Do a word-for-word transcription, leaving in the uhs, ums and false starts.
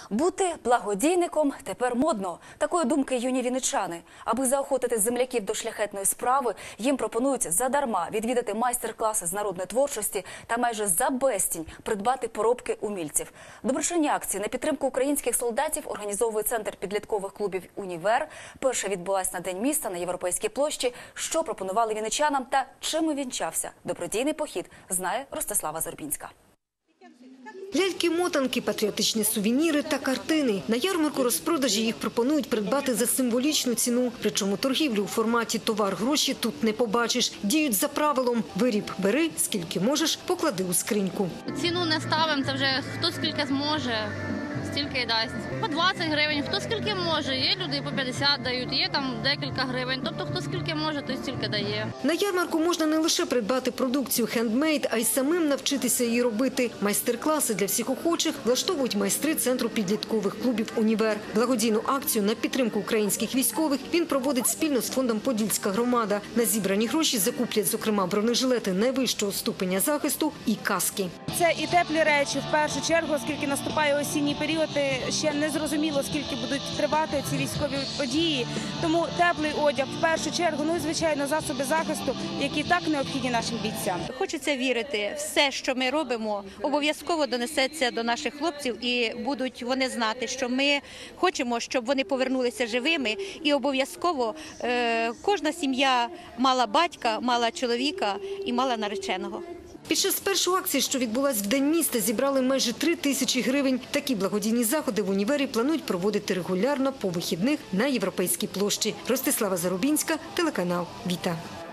Бути благодійником тепер модно. Такої думки юні вінничани. Аби заохотити земляків до шляхетної справи, їм пропонують задарма відвідати майстер-класи з народної творчості та майже за безцінь придбати поробки умільців. Доброчинні акції на підтримку українських солдатів організовує Центр підліткових клубів «Універ». Перша відбулась на День міста на Європейській площі. Що пропонували вінничанам та чим увінчався добродійний похід, знає Ростислава Зорбінська. Ляльки-мотанки, патріотичні сувеніри та картини. На ярмарку розпродажі їх пропонують придбати за символічну ціну. Причому торгівлю у форматі «товар-гроші» тут не побачиш. Діють за правилом «виріб бери, скільки можеш, поклади у скриньку». Ціну не ставимо, це вже хто скільки зможе, стільки й дасть. По двадцять гривень, хто скільки може. Є люди по п'ятдесят дають, є там декілька гривень. Тобто хто скільки може, той стільки дає. На ярмарку можна не лише придбати продукцію хендмейд, а й самим навчитися її робити. Майстер-класи для всіх охочих влаштовують майстри Центру підліткових клубів «Універ». Благодійну акцію на підтримку українських військових він проводить спільно з фондом «Подільська громада». На зібрані гроші закуплять, зокрема, бронежилети найвищого ступеня захисту і каски. Це і теплі речі, в першу чергу, оскільки наступає осінній період, ще не зрозуміло, скільки будуть тривати ці військові події. Тому теплий одяг, в першу чергу, ну і, звичайно, засоби захисту, які так необхідні нашим бійцям. Хочеться вірити, все, що ми робимо, обов'язково донесеться до наших хлопців і будуть вони знати, що ми хочемо, щоб вони повернулися живими і обов'язково е, кожна сім'я мала батька, мала чоловіка і мала нареченого. Під час першої акції, що відбулась в День міста, зібрали майже три тисячі гривень. Такі благодійні заходи в «Універі» планують проводити регулярно по вихідних на Європейській площі. Ростислава Зарубінська, телеканал «Віта».